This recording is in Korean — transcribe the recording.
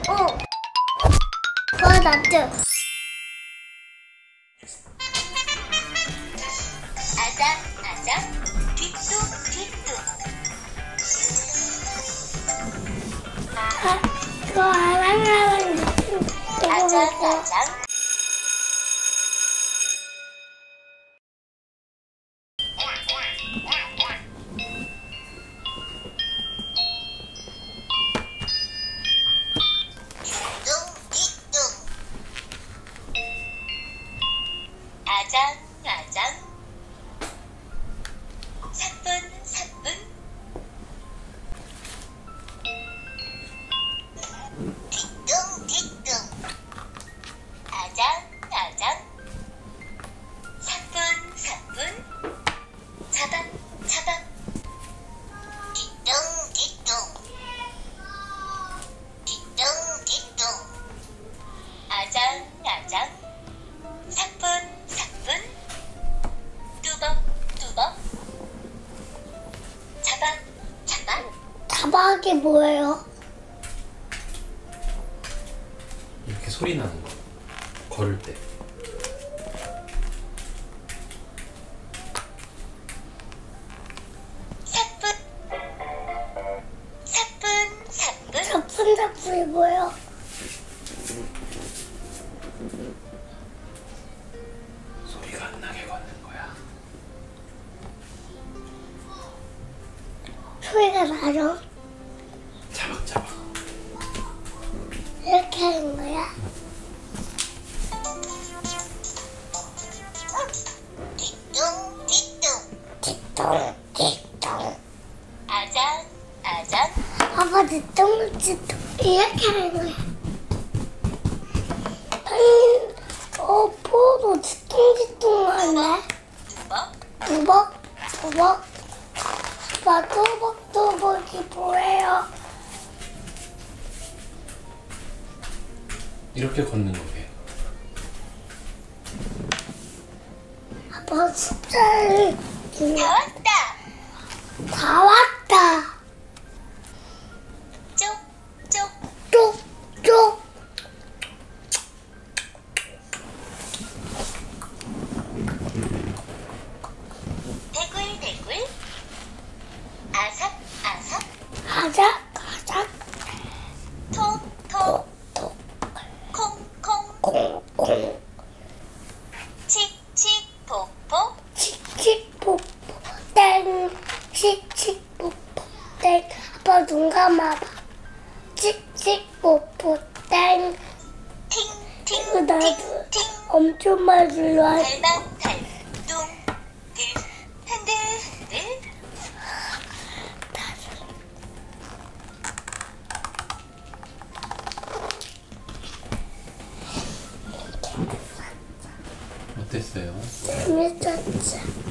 어. 그거 놔줘. 아장 아장 뒤뚱뒤뚱. 그거 하나하나 아장 아장. 아장 아장 사뿐사뿐 뒤뚱뒤뚱 아장 아장 사뿐사뿐 차박차박 뒤뚱뒤뚱 뒤뚱뒤뚱 아장 아장 사뿐사뿐 뚜벅뚜벅 차박차박. 자박이 뭐예요? 이렇게 소리 나는 거. 걸을 때. 사뿐사뿐 사뿐사뿐이 뭐예요? 소리가 안 나게 걷는 거야. 소리가 나죠? 차박차박. 이렇게 하는 거야? 뒤뚱뒤뚱 띠똥띠똥. 아장 아장 아빠 띠똥띠똥 이렇게 하는 거야. 포도 띠똥띠똥 할래? 뚜벅 뚜벅뚜벅. 아빠 뚜벅뚜벅이 뭐예요? 이렇게 걷는 거예요. 아빠 숫자를 다 왔다 다 왔다. 쪽쪽 쪽쪽. 대굴대굴 아삭아삭 가작 톡톡 톡톡 콩콩 콩콩 칙칙폭폭 칙칙폭폭 땡 칙칙폭폭 땡. 아빠 눈 감아봐. 칙칙폭폭 땡. 이거 나도 팅팅팅팅 엄청 많이 눌러야 돼. 달방달둥 흔들흔들 어땠어요? 재밌었지?